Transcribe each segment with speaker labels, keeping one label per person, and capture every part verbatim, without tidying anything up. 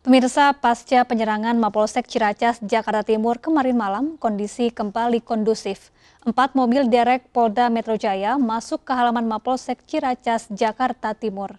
Speaker 1: Pemirsa, pasca penyerangan Mapolsek Ciracas, Jakarta Timur kemarin malam, kondisi kembali kondusif. Empat mobil derek Polda Metro Jaya masuk ke halaman Mapolsek Ciracas, Jakarta Timur.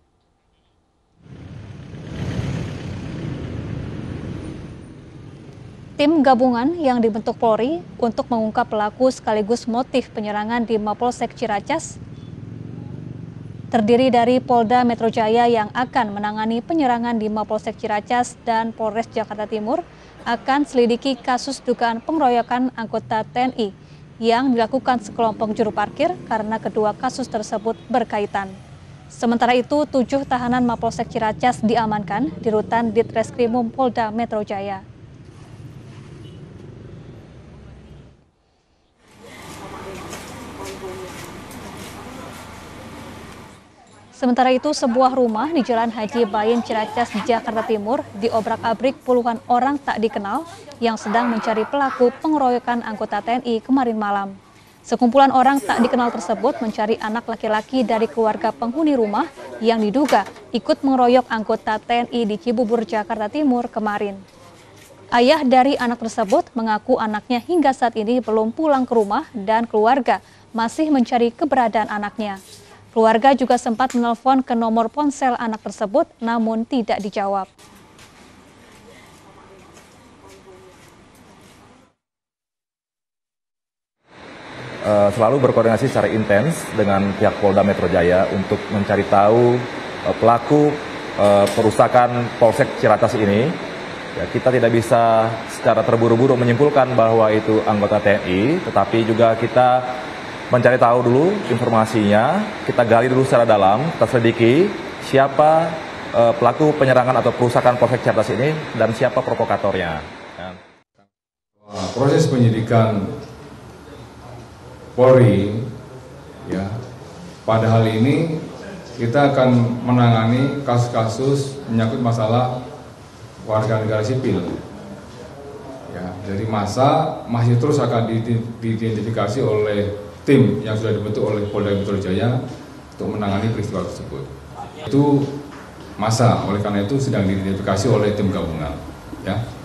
Speaker 1: Tim gabungan yang dibentuk Polri untuk mengungkap pelaku sekaligus motif penyerangan di Mapolsek Ciracas terdiri dari Polda Metro Jaya yang akan menangani penyerangan di Mapolsek Ciracas dan Polres Jakarta Timur akan selidiki kasus dugaan pengeroyokan anggota T N I yang dilakukan sekelompok juru parkir karena kedua kasus tersebut berkaitan. Sementara itu, tujuh tahanan Mapolsek Ciracas diamankan di rutan Ditreskrimum Polda Metro Jaya. Sementara itu, sebuah rumah di Jalan Haji Bayin Ciracas, Jakarta Timur diobrak-abrik puluhan orang tak dikenal yang sedang mencari pelaku pengeroyokan anggota T N I kemarin malam. Sekumpulan orang tak dikenal tersebut mencari anak laki-laki dari keluarga penghuni rumah yang diduga ikut mengeroyok anggota T N I di Cibubur, Jakarta Timur kemarin. Ayah dari anak tersebut mengaku anaknya hingga saat ini belum pulang ke rumah dan keluarga masih mencari keberadaan anaknya. Keluarga juga sempat menelpon ke nomor ponsel anak tersebut, namun tidak dijawab.
Speaker 2: Selalu berkoordinasi secara intens dengan pihak Polda Metro Jaya untuk mencari tahu pelaku perusakan Polsek Ciracas ini. Ya, kita tidak bisa secara terburu-buru menyimpulkan bahwa itu anggota T N I, tetapi juga kita mencari tahu dulu informasinya, kita gali dulu secara dalam, kita selidiki siapa uh, pelaku penyerangan atau perusakan Polsek Ciracas ini dan siapa provokatornya. Ya.
Speaker 3: Proses penyidikan Polri, ya, pada hal ini kita akan menangani kasus-kasus menyangkut masalah warga negara sipil. Ya, dari masa masih terus akan diidentifikasi oleh tim yang sudah dibentuk oleh Polda Metro Jaya untuk menangani peristiwa tersebut. Itu masa, oleh karena itu sedang diidentifikasi oleh tim gabungan. Ya.